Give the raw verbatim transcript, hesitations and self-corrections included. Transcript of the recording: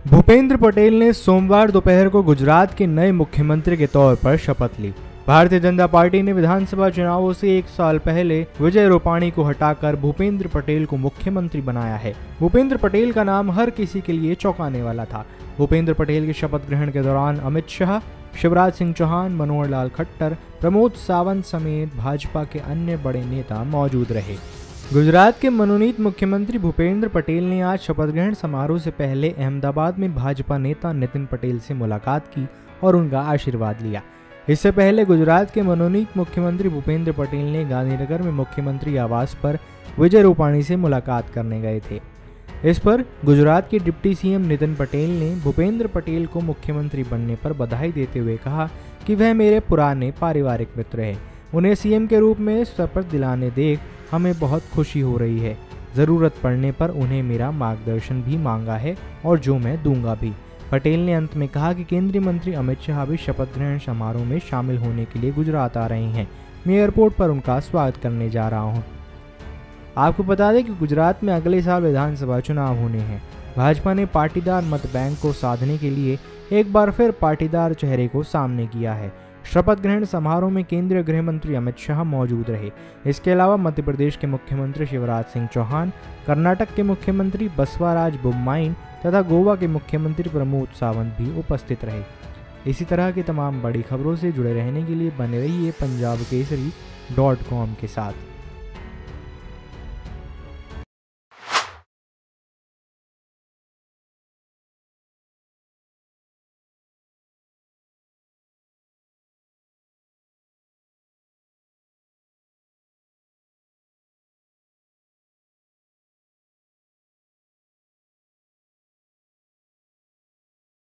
भूपेंद्र पटेल ने सोमवार दोपहर को गुजरात के नए मुख्यमंत्री के तौर पर शपथ ली। भारतीय जनता पार्टी ने विधानसभा चुनावों से एक साल पहले विजय रूपाणी को हटाकर भूपेंद्र पटेल को मुख्यमंत्री बनाया है। भूपेंद्र पटेल का नाम हर किसी के लिए चौंकाने वाला था। भूपेंद्र पटेल के शपथ ग्रहण के दौरान अमित शाह, शिवराज सिंह चौहान, मनोहर लाल खट्टर, प्रमोद सावंत समेत भाजपा के अन्य बड़े नेता मौजूद रहे। गुजरात के मनोनीत मुख्यमंत्री भूपेंद्र पटेल ने आज शपथ ग्रहण समारोह से पहले अहमदाबाद में भाजपा नेता नितिन पटेल से मुलाकात की और उनका आशीर्वाद लिया। इससे पहले गुजरात के मनोनीत मुख्यमंत्री भूपेंद्र पटेल ने गांधीनगर में मुख्यमंत्री आवास पर विजय रूपाणी से मुलाकात करने गए थे। इस पर गुजरात के डिप्टी सीएम नितिन पटेल ने भूपेंद्र पटेल को मुख्यमंत्री बनने पर बधाई देते हुए कहा कि वह मेरे पुराने पारिवारिक मित्र हैं। उन्हें सीएम के रूप में शपथ दिलाने देख हमें बहुत खुशी हो रही है। ज़रूरत पड़ने पर उन्हें मेरा मार्गदर्शन भी मांगा है और जो मैं दूंगा भी। पटेल ने अंत में कहा कि केंद्रीय मंत्री अमित शाह भी शपथ ग्रहण समारोह में शामिल होने के लिए गुजरात आ रहे हैं। मैं एयरपोर्ट पर उनका स्वागत करने जा रहा हूं। आपको बता दें कि गुजरात में अगले साल विधानसभा चुनाव होने हैं। भाजपा ने पाटीदार मत बैंक को साधने के लिए एक बार फिर पाटीदार चेहरे को सामने किया है। शपथ ग्रहण समारोह में केंद्रीय गृह मंत्री अमित शाह मौजूद रहे। इसके अलावा मध्य प्रदेश के मुख्यमंत्री शिवराज सिंह चौहान, कर्नाटक के मुख्यमंत्री बसवराज बोम्माई तथा गोवा के मुख्यमंत्री प्रमोद सावंत भी उपस्थित रहे। इसी तरह की तमाम बड़ी खबरों से जुड़े रहने के लिए बने रहिए पंजाब केसरी डॉट कॉम के साथ।